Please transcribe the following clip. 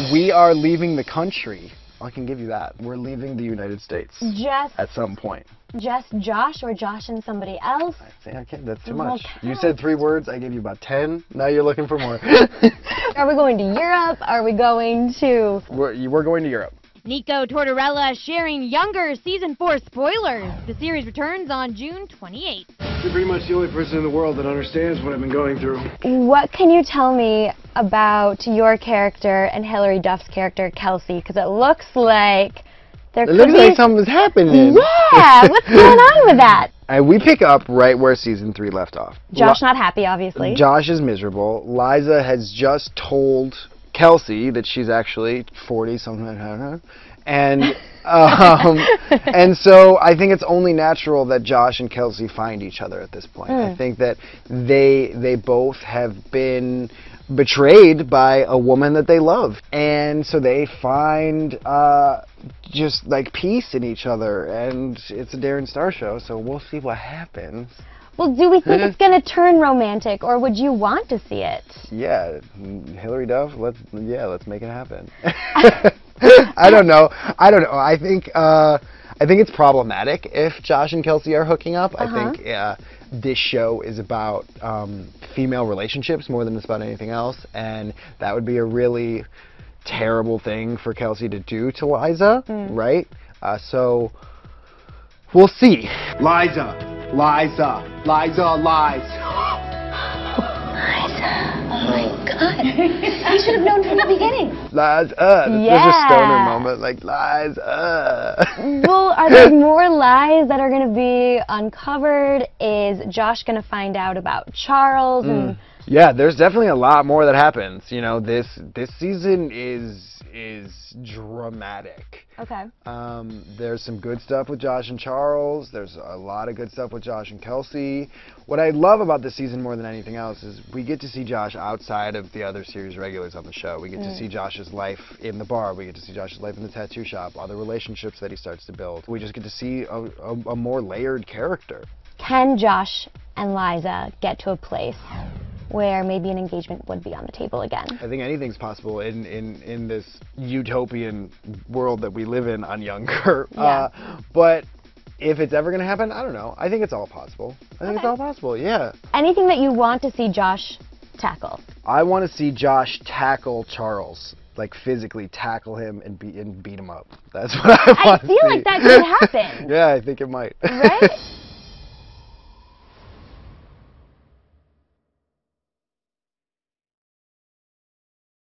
We are leaving the country. I can give you that. We're leaving the United States. At some point. Just Josh or Josh and somebody else? I say, okay, that's too much. You said 3 words. I gave you about 10. Now you're looking for more. Are we going to Europe? Are we going to... We're going to Europe. Nico Tortorella sharing younger Season 4 spoilers. The series returns on June 28th. You're pretty much the only person in the world that understands what I've been going through. What can you tell me about your character and Hilary Duff's character, Kelsey? Because it looks like there could be... It looks like something's happening. Yeah! What's going on with that? We pick up right where Season 3 left off. Josh not happy, obviously. Josh is miserable. Liza has just told Kelsey that she's actually 40 something like that, and and so I think it's only natural that Josh and Kelsey find each other at this point. I think that they both have been betrayed by a woman that they love, and so they find just like peace in each other, and it's a Darren Star show, so we'll see what happens. Well, do we think it's going to turn romantic, or would you want to see it? Yeah, Hilary Duff, let's make it happen. I don't know. I think it's problematic if Josh and Kelsey are hooking up. I think this show is about female relationships more than it's about anything else, and that would be a really terrible thing for Kelsey to do to Liza, right? So we'll see. Liza lies. Liza. Oh my God. You should have known from the beginning. Lies. There's a stoner moment, like lies. Well, are there more lies that are going to be uncovered? Is Josh going to find out about Charles? Yeah, there's definitely a lot more that happens. You know, this season is dramatic. Okay. There's some good stuff with Josh and Charles. There's a lot of good stuff with Josh and Kelsey. What I love about this season more than anything else is we get to see Josh outside of the other series regulars on the show. We get to see Josh's life in the bar. We get to see Josh's life in the tattoo shop, all the relationships that he starts to build. We just get to see a more layered character. Can Josh and Liza get to a place where maybe an engagement would be on the table again? I think anything's possible in this utopian world that we live in on Younger. But if it's ever going to happen, I don't know. I think it's all possible. I think it's all possible, yeah. Anything that you want to see Josh tackle? I want to see Josh tackle Charles. Like physically tackle him and beat him up. That's what I want to see. I feel like that could happen. Yeah, I think it might. Right?